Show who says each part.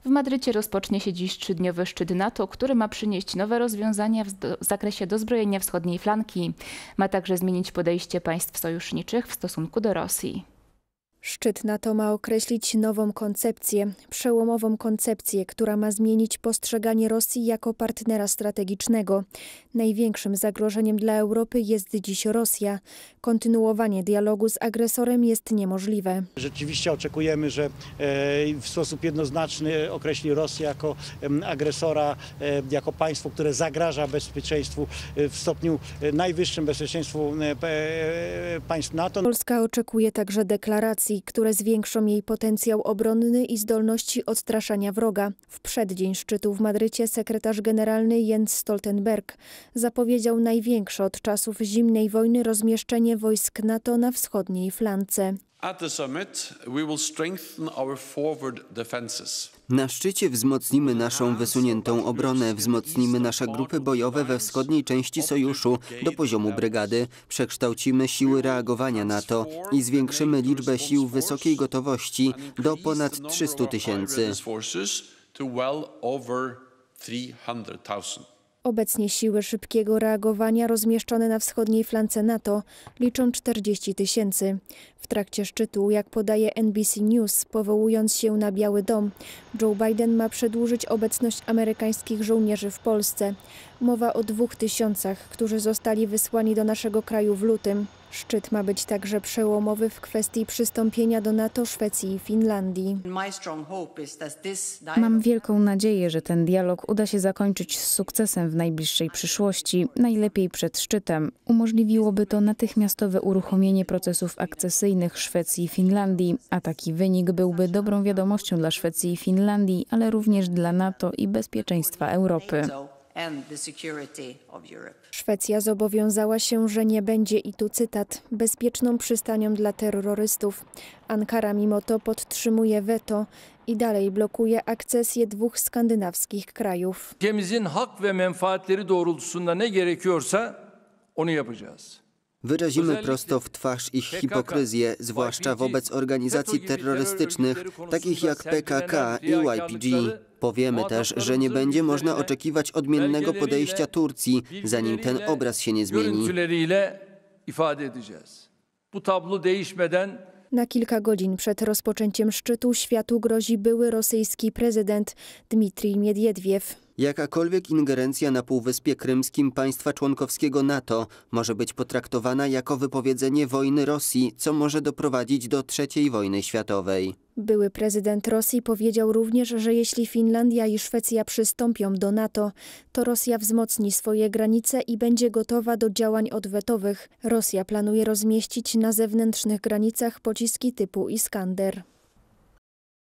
Speaker 1: W Madrycie rozpocznie się dziś 3-dniowy szczyt NATO, który ma przynieść nowe rozwiązania w zakresie dozbrojenia wschodniej flanki. Ma także zmienić podejście państw sojuszniczych w stosunku do Rosji.
Speaker 2: Szczyt NATO ma określić nową koncepcję, przełomową koncepcję, która ma zmienić postrzeganie Rosji jako partnera strategicznego. Największym zagrożeniem dla Europy jest dziś Rosja. Kontynuowanie dialogu z agresorem jest niemożliwe.
Speaker 3: Rzeczywiście oczekujemy, że w sposób jednoznaczny określi Rosję jako agresora, jako państwo, które zagraża bezpieczeństwu w stopniu najwyższym, bezpieczeństwu państw NATO.
Speaker 2: Polska oczekuje także deklaracji, które zwiększą jej potencjał obronny i zdolności odstraszania wroga. W przeddzień szczytu w Madrycie sekretarz generalny Jens Stoltenberg zapowiedział największe od czasów zimnej wojny rozmieszczenie wojsk NATO na wschodniej flance.
Speaker 4: Na szczycie wzmocnimy naszą wysuniętą obronę, wzmocnimy nasze grupy bojowe we wschodniej części sojuszu do poziomu brygady, przekształcimy siły reagowania NATO i zwiększymy liczbę sił wysokiej gotowości do ponad 300 000.
Speaker 2: Obecnie siły szybkiego reagowania rozmieszczone na wschodniej flance NATO liczą 40 000. W trakcie szczytu, jak podaje NBC News, powołując się na Biały Dom, Joe Biden ma przedłużyć obecność amerykańskich żołnierzy w Polsce. Mowa o 2000, którzy zostali wysłani do naszego kraju w lutym. Szczyt ma być także przełomowy w kwestii przystąpienia do NATO Szwecji i Finlandii.
Speaker 5: Mam wielką nadzieję, że ten dialog uda się zakończyć z sukcesem w najbliższej przyszłości, najlepiej przed szczytem. Umożliwiłoby to natychmiastowe uruchomienie procesów akcesyjnych Szwecji i Finlandii, a taki wynik byłby dobrą wiadomością dla Szwecji i Finlandii, ale również dla NATO i bezpieczeństwa Europy.
Speaker 2: Szwecja zobowiązała się, że nie będzie, i tu cytat, bezpieczną przystanią dla terrorystów. Ankara mimo to podtrzymuje weto i dalej blokuje akcesję 2 skandynawskich krajów.
Speaker 6: Ülkemizin hak ve menfaatleri doğrultusunda ne gerekiyorsa onu yapacağız.
Speaker 4: Wyrazimy prosto w twarz ich hipokryzję, zwłaszcza wobec organizacji terrorystycznych, takich jak PKK i YPG. Powiemy też, że nie będzie można oczekiwać odmiennego podejścia Turcji, zanim ten obraz się nie zmieni.
Speaker 2: Na kilka godzin przed rozpoczęciem szczytu światu grozi były rosyjski prezydent Dmitrij Miedwiediew.
Speaker 4: Jakakolwiek ingerencja na Półwyspie Krymskim państwa członkowskiego NATO może być potraktowana jako wypowiedzenie wojny Rosji, co może doprowadzić do III wojny światowej.
Speaker 2: Były prezydent Rosji powiedział również, że jeśli Finlandia i Szwecja przystąpią do NATO, to Rosja wzmocni swoje granice i będzie gotowa do działań odwetowych. Rosja planuje rozmieścić na zewnętrznych granicach pociski typu Iskander.